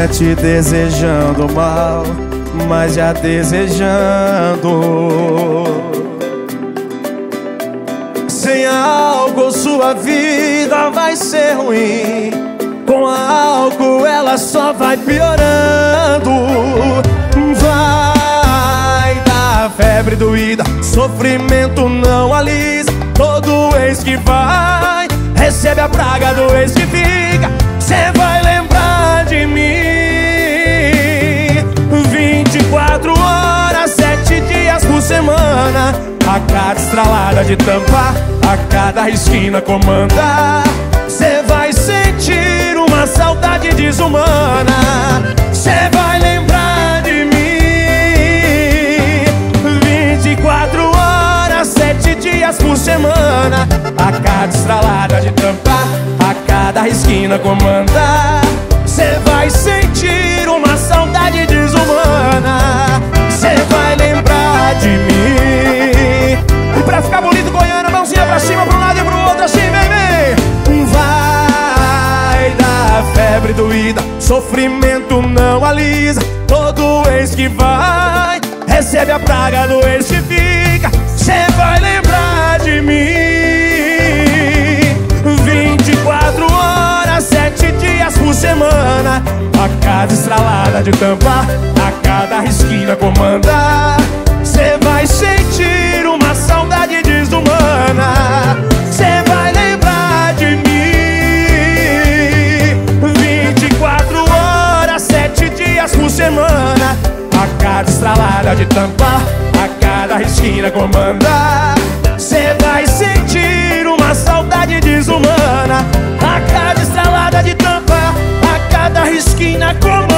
é te desejando mal, mas já desejando. Sem álcool sua vida vai ser ruim, com álcool ela só vai piorando. Vai dar febre doída, sofrimento não alisa. Todo ex que vai recebe a praga do ex que fica. Cê vai lembrar de mim 24 horas, 7 dias por semana. A cada estralada de tampa, a cada esquina comanda. Cê vai sentir uma saudade desumana. Cê vai lembrar de mim 24 horas, 7 dias por semana. A cada estralada de tampa, a cada esquina comanda. Cê vai sentir uma saudade desumana. Cê vai lembrar de mim. E pra ficar bonito, Goiânia, mãozinha pra cima, pra um lado e pro outro, assim, vem, vem. Vai dar febre doída, sofrimento não alisa. Todo ex que vai recebe a praga do ex que fica. Cê vai lembrar de mim 24 horas, 7 dias por semana. A cada estralada de tampa, a cada esquina comanda. Cê vai sentir uma saudade desumana. Cê vai lembrar de mim 24 horas, 7 dias por semana. A cada estralada de tampa, a cada esquina comanda. Cê vai sentir uma saudade desumana. A cada estralada de tampa, a cada esquina comanda.